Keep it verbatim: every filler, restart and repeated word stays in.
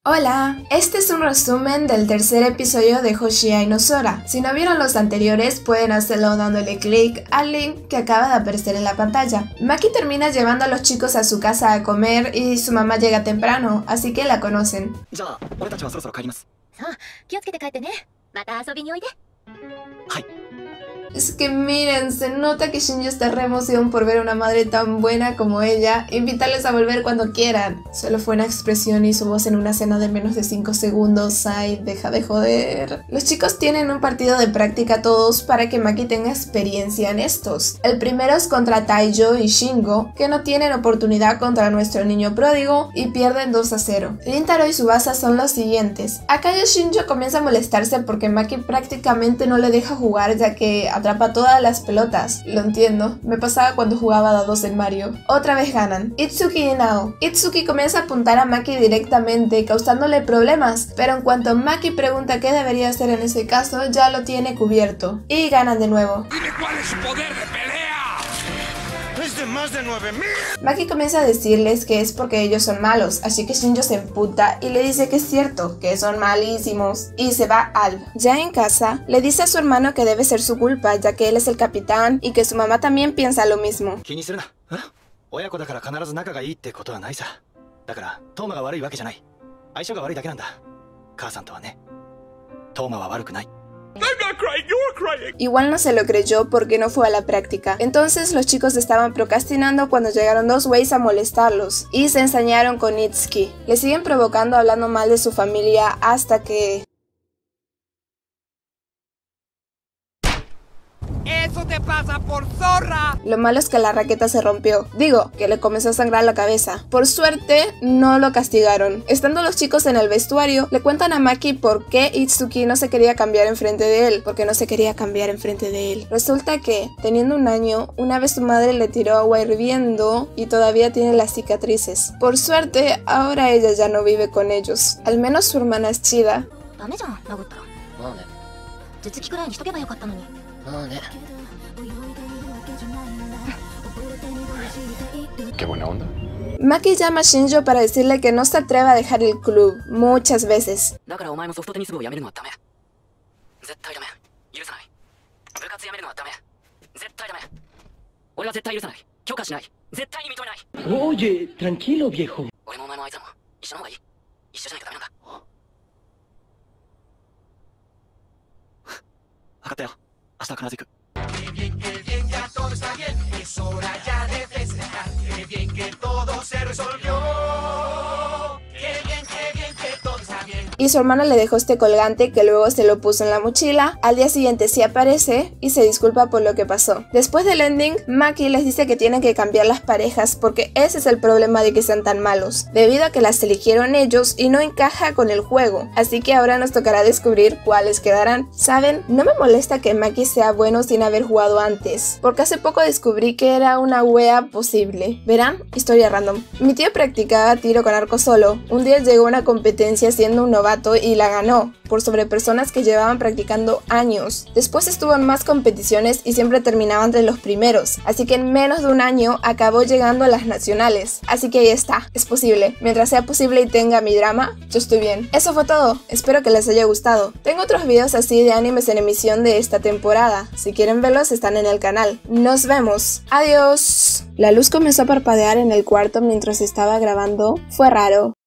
Hola, este es un resumen del tercer episodio de Hoshiai no Sora. Si no vieron los anteriores, pueden hacerlo dándole clic al link que acaba de aparecer en la pantalla. Maki termina llevando a los chicos a su casa a comer y su mamá llega temprano, así que la conocen. Es que miren, se nota que Shinjo está re emocionado por ver a una madre tan buena como ella. Invitarles a volver cuando quieran. Solo fue una expresión y su voz en una escena de menos de cinco segundos. Ay, deja de joder. Los chicos tienen un partido de práctica todos para que Maki tenga experiencia en estos. El primero es contra Taiyo y Shingo, que no tienen oportunidad contra nuestro niño pródigo y pierden dos a cero. Rintaro y Tsubasa son los siguientes. Acá Shinjo comienza a molestarse porque Maki prácticamente no le deja jugar, ya que atrapa todas las pelotas. Lo entiendo, me pasaba cuando jugaba dados en Mario. Otra vez ganan. Itsuki y Nao. Itsuki comienza a apuntar a Maki directamente, causándole problemas, pero en cuanto Maki pregunta qué debería hacer en ese caso, ya lo tiene cubierto. Y ganan de nuevo. ¡Dime cuál es su poder de pelea! ¡Es de más de nueve mil! Maki comienza a decirles que es porque ellos son malos, así que Shinjo se emputa y le dice que es cierto, que son malísimos, y se va al. Ya en casa, le dice a su hermano que debe ser su culpa, ya que él es el capitán y que su mamá también piensa lo mismo. I'm not crying, you're crying. Igual no se lo creyó porque no fue a la práctica. Entonces los chicos estaban procrastinando cuando llegaron dos güeyes a molestarlos y se ensañaron con Itsuki. Le siguen provocando hablando mal de su familia hasta que... ¡Eso te pasa por zorra! Lo malo es que la raqueta se rompió. Digo, que le comenzó a sangrar la cabeza. Por suerte, no lo castigaron. Estando los chicos en el vestuario, le cuentan a Maki por qué Itsuki no se quería cambiar enfrente de él. Porque no se quería cambiar enfrente de él. Resulta que, teniendo un año, una vez su madre le tiró agua hirviendo y todavía tiene las cicatrices. Por suerte, ahora ella ya no vive con ellos. Al menos su hermana es chida. Qué buena onda. Maki llama a Shinjo para decirle que no se atreve a dejar el club muchas veces. Oye, tranquilo, viejo. Qué bien, qué bien, ya todo está bien. Es hora ya de festejar. Qué bien que todo se resolvió. Qué bien, qué bien, que todo está bien. Y su hermana le dejó este colgante que luego se lo puso en la mochila. Al día siguiente sí aparece y se disculpa por lo que pasó. Después del ending, Maki les dice que tienen que cambiar las parejas porque ese es el problema de que sean tan malos, debido a que las eligieron ellos y no encaja con el juego. Así que ahora nos tocará descubrir cuáles quedarán. ¿Saben? No me molesta que Maki sea bueno sin haber jugado antes, porque hace poco descubrí que era una wea posible. ¿Verán? Historia random. Mi tío practicaba tiro con arco solo. Un día llegó a una competencia siendo un novato y la ganó, por sobre personas que llevaban practicando años. Después estuvo en más competiciones y siempre terminaba entre los primeros, así que en menos de un año acabó llegando a las nacionales. Así que ahí está, es posible. Mientras sea posible y tenga mi drama, yo estoy bien. Eso fue todo, espero que les haya gustado. Tengo otros videos así de animes en emisión de esta temporada. Si quieren verlos, están en el canal. Nos vemos. Adiós. La luz comenzó a parpadear en el cuarto mientras estaba grabando. Fue raro.